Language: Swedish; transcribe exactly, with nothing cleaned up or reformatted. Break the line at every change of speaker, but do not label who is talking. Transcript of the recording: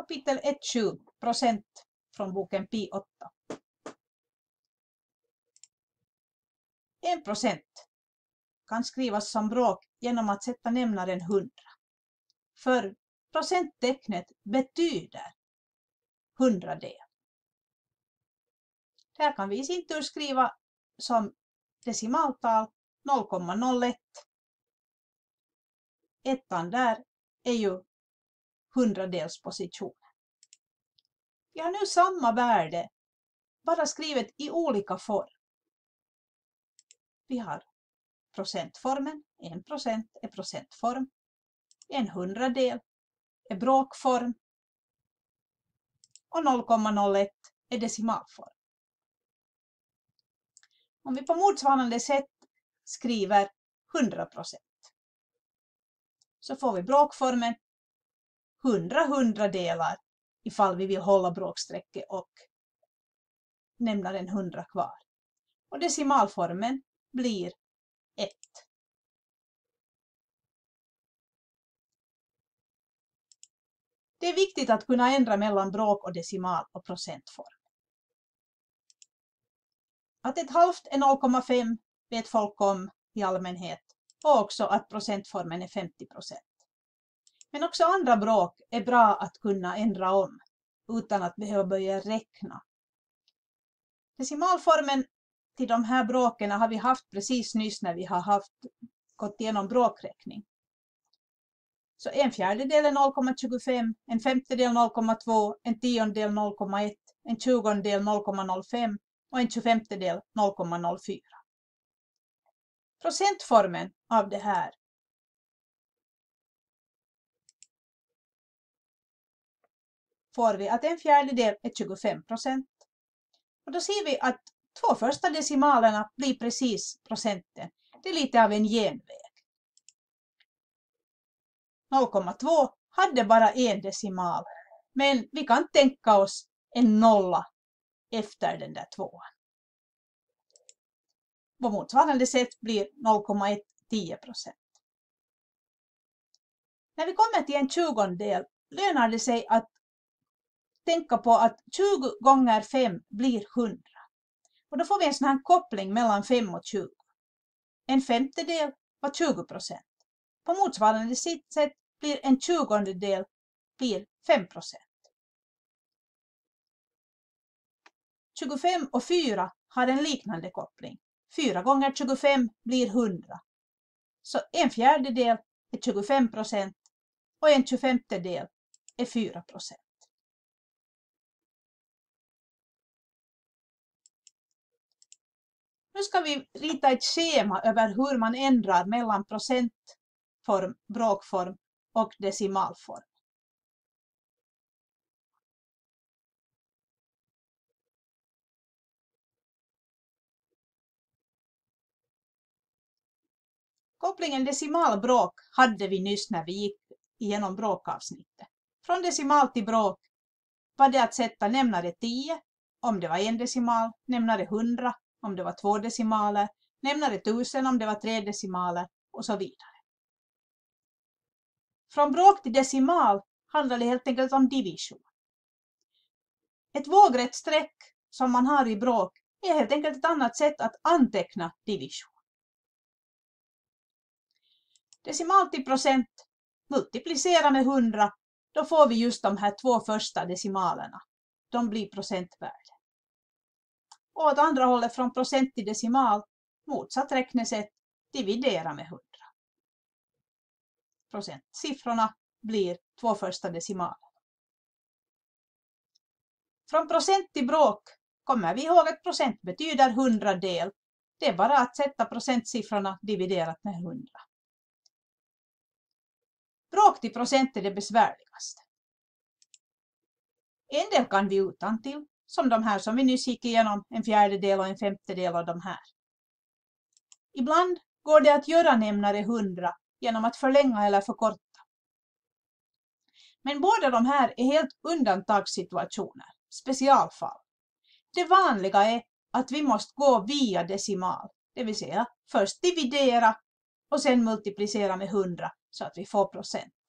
Kapitel ett punkt sju. Procent från boken Pi åtta. En procent kan skrivas som bråk genom att sätta nämnaren hundra. För procenttecknet betyder hundradel. Här kan vi i sin tur skriva som decimaltal noll komma noll ett. Ettan där är ju hundradelspositionen. Vi har nu samma värde, bara skrivet i olika form. Vi har procentformen, en procent är procentform. En hundradel är bråkform. Och noll komma noll ett är decimalform. Om vi på motsvarande sätt skriver hundra procent. Så får vi bråkformen hundra hundradelar ifall vi vill hålla bråksträcket och nämnaren hundra kvar. Och decimalformen blir ett. Det är viktigt att kunna ändra mellan bråk och decimal och procentform. Att ett halvt är noll komma fem vet folk om i allmänhet och också att procentformen är femtio procent. Men också andra bråk är bra att kunna ändra om utan att behöva börja räkna. Decimalformen till de här bråken har vi haft precis nyss när vi har haft, gått igenom bråkräkning. Så en fjärdedel är noll komma tjugofem, en femtedel noll komma två, en tiondel noll komma ett, en tjugondel noll komma noll fem och en tjugofemtedel noll komma noll fyra. Procentformen av det här får vi att en fjärdedel är tjugofem procent. Och då ser vi att två första decimalerna blir precis procenten. Det är lite av en genväg. noll komma två hade bara en decimal. Men vi kan tänka oss en nolla efter den där tvåan. På motsvarande sätt blir noll komma ett tio procent. När vi kommer till en tjugondel lönar det sig att tänka på att tjugo gånger fem blir hundra. Och då får vi en sån här koppling mellan fem och tjugo. En femtedel var tjugo procent. På motsvarande sätt blir en tjugondedel blir fem procent. tjugofem och fyra har en liknande koppling. fyra gånger tjugofem blir hundra. Så en fjärdedel är tjugofem procent och en tjugofemtedel är fyra procent. Nu ska vi rita ett schema över hur man ändrar mellan procentform, bråkform och decimalform. Kopplingen decimalbråk hade vi nyss när vi gick igenom bråkavsnittet. Från decimal till bråk var det att sätta nämnare tio om det var en decimal, nämnare hundra om det var två decimaler, nämnare tusen om det var tre decimaler och så vidare. Från bråk till decimal handlar det helt enkelt om division. Ett vågrätt streck som man har i bråk är helt enkelt ett annat sätt att anteckna division. Decimal till procent, multiplicera med hundra, då får vi just de här två första decimalerna. De blir procentvärde. Och åt andra hållet från procent till decimal, motsatt räknesätt, dividera med hundra. Procentsiffrorna blir två första decimaler. Från procent till bråk kommer vi ihåg att procent betyder hundradel. Det är bara att sätta procentsiffrorna dividerat med hundra. Bråk till procent är det besvärligaste. En del kan vi utantill, som de här som vi nyss gick igenom, en fjärdedel och en femtedel av de här. Ibland går det att göra nämnare hundra genom att förlänga eller förkorta. Men båda de här är helt undantagssituationer, specialfall. Det vanliga är att vi måste gå via decimal, det vill säga först dividera och sen multiplicera med hundra så att vi får procent.